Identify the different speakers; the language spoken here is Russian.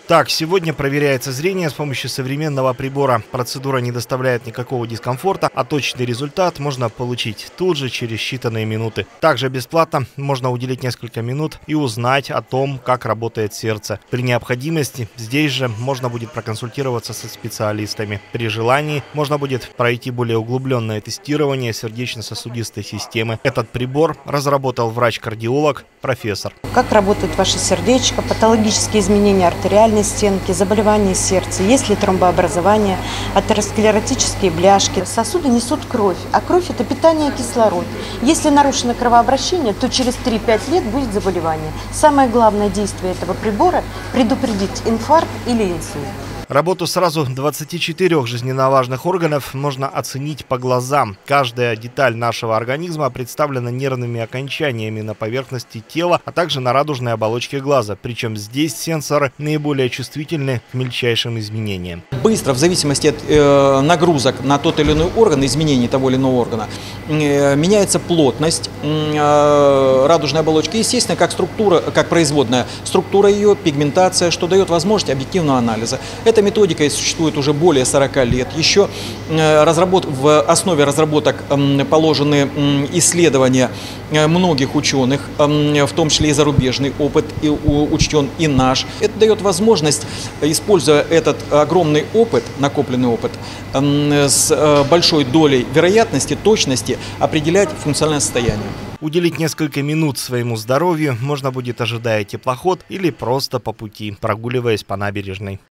Speaker 1: Так, сегодня проверяется зрение с помощью современного прибора. Процедура не доставляет никакого дискомфорта, а точный результат можно получить тут же, через считанные минуты. Также бесплатно можно уделить несколько минут и узнать о том, как работает сердце. При необходимости здесь же можно будет проконсультироваться со специалистами. При желании можно будет пройти более углубленное тестирование сердечно-сосудистой системы. Этот прибор разработал врач-кардиолог, профессор.
Speaker 2: Как работает ваше сердечко, патологические изменения артериальной стенки, заболевания сердца, есть ли тромбообразование, атеросклеротические бляшки. Сосуды несут кровь, а кровь – это питание, кислород. Если нарушено кровообращение, то через 3-5 лет будет заболевание. Самое главное действие этого прибора – предупредить инфаркт или инсульт.
Speaker 1: Работу сразу 24 жизненно важных органов можно оценить по глазам. Каждая деталь нашего организма представлена нервными окончаниями на поверхности тела, а также на радужной оболочке глаза. Причем здесь сенсоры наиболее чувствительны к мельчайшим изменениям.
Speaker 3: Быстро, в зависимости от нагрузок на тот или иной орган, изменений того или иного органа, меняется плотность радужной оболочки. Естественно, как структура, как производная структура ее, пигментация, что дает возможность объективного анализа. Эта методика существует уже более 40 лет. Еще в основе разработок положены исследования многих ученых, в том числе и зарубежный опыт, и учтен и наш. Это дает возможность, используя этот огромный опыт, накопленный опыт, с большой долей вероятности, точности определять функциональное состояние.
Speaker 1: Уделить несколько минут своему здоровью можно будет, ожидая теплоход или просто по пути, прогуливаясь по набережной.